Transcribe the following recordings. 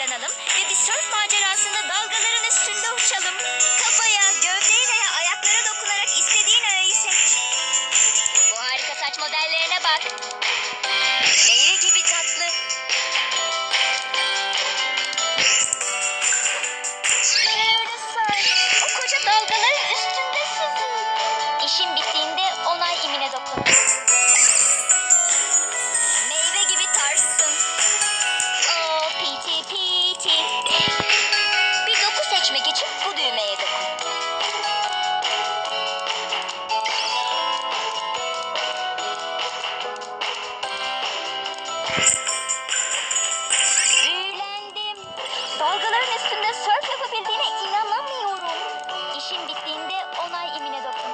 hazırlanalım ve bir sörf macerasında dalgaların üstünde uçalım. Kafaya, gövdeye veya ayaklara dokunarak istediğin öğeyi seç. Bu harika saç modellerine bak. Meyve gibi tatlı. O koca dalgaların üstünde sızın. İşin bittiğinde onay imine dokun. Meyve gibi tarzsın. Oh piti piti. Bir doku seçmek için bu düğmeye dokun. Büyülendim. Dalgaların üstünde sörf yapabildiğine inanamıyorum. İşin bittiğinde onay imine dokun.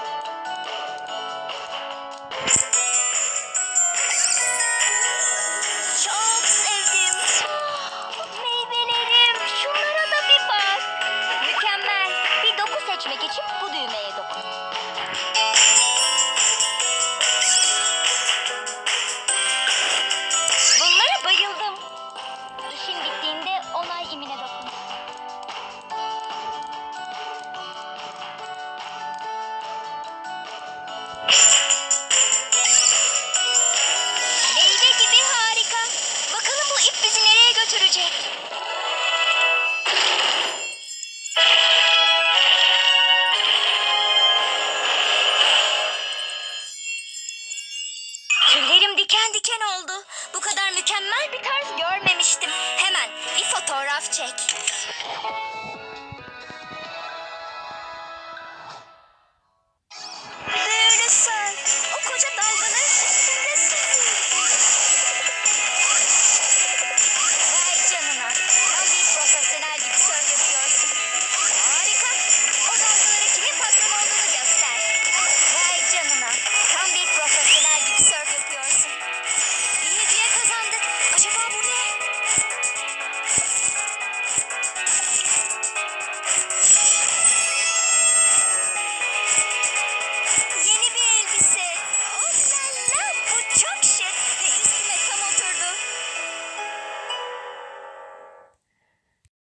Çok sevdim. Meyvelerim, şunlara da bir bak. Mükemmel. Bir doku seçmek için bu düğmeye dokun. Bunlara bayıldım. İşin bittiğinde onay imine dokun. Meyve gibi harika. Bakalım bu ip bizi nereye götürecek? Tüylerim diken diken oldu. Bu kadar mükemmel bir tarz görmemiştim. Hemen bir fotoğraf çek.